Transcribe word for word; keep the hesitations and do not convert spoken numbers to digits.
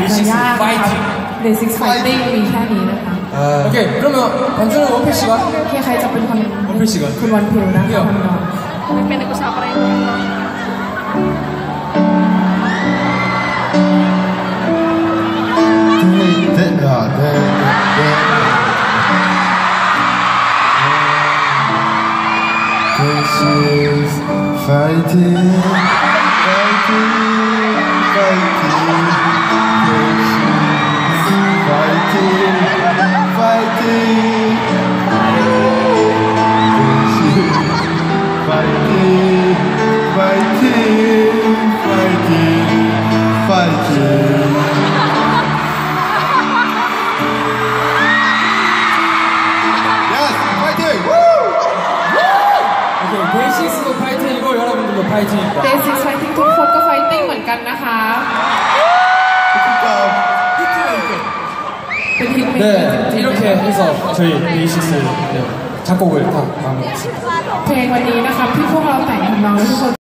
จะยากนะครับเบสิกไฟติ้งมีแค่นี้นะคะโอเค그러면 반주는 원필 씨가 โอเคใครจะเป็นคน 원필 씨가 คุณวันเพ็ญนะคะทำก่อนไม่เป็นกุศลอะไร This is fighting, fighting, fighting. This is fighting, fighting. This is fighting, fighting, fighting, fighting. Yes, fighting. Woo! 베이시스도 파이팅이고 여러분들도 파이팅입니다. เบสิกไฟติ้งทุกคนก็ไฟติ้งเหมือนกันนะคะเป็นฮิตเม 네, 이렇게 해서 저희 베이시스 네, 작곡을 다 마무리했습니다. เพลงวันนี้นะคะที่พวกเราแต่งทำนองและทุกคน